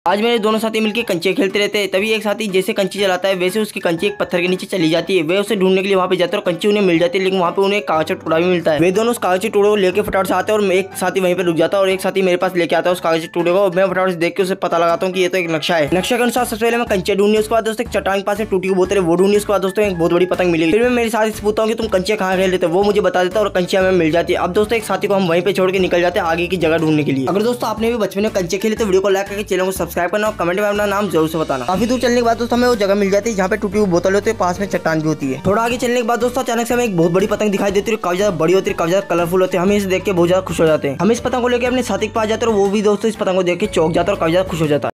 आज मेरे दोनों साथी मिलकर कंचे खेलते रहते हैं। तभी एक साथी जैसे कंची चलाता है वैसे उसकी कंची एक पत्थर के नीचे चली जाती है। वे उसे ढूंढने के लिए वहां पे जाते हैं और कंची उन्हें मिल जाती है, लेकिन वहां पे उन्हें एक कागज का टुकड़ा भी मिलता है। वे दोनों उस कागज के टुकड़े को लेकर फटाफट से आते हैं और एक साथी वहीं पे रुक जाता है और एक साथी मेरे पास लेके आता है उस कागज के टुकड़े को। मैं फटाफट से देख के उसे पता लगाता हूँ कि ये तो एक नक्शा है। नक्शा के अनुसार सबसे पहले मैं कंचे ढूंढनी, उसके बाद दोस्तों एक चट्टान के पास में टूटी हुई बोतल है वो ढूंढनी, उसके बाद दोस्तों एक बहुत बड़ी पतंग मिलेगी। फिर मैं मेरे साथी से पूछता हूँ कि तुम कंचे कहाँ खेल लेते, वो मुझे बता देता है और कंचियां हमें मिल जाती है। अब दोस्तों एक साथी को हम वहीं पे छोड़ के निकल जाते हैं आगे की जगह ढूंढने के लिए। अगर दोस्तों आपने भी बचपन में कंचे खेले तो वीडियो को लाइक करके चैनल को सब्सक्राइब करना और कमेंट में अपना नाम जरूर से बताना। काफी दूर चलने के बाद दोस्तों हमें वो जगह मिल जाती है जहाँ पे टूटी हुई बोतल होती है, पास में चट्टान भी होती है। थोड़ा आगे चलने के बाद दोस्तों अचानक से हमें एक बहुत बड़ी पतंग दिखाई देती है, काफी ज्यादा बड़ी होती है, काफी ज्यादा कलरफुल होती है। हमें इसे देख के बहुत ज्यादा खुश हो जाते हैं। हम इस पतंग को लेकर अपने साथी के पास जाते हैं और वो भी दोस्तों इस पतंग को देख के चौंक जाता है और काफी ज्यादा खुश हो जाता है।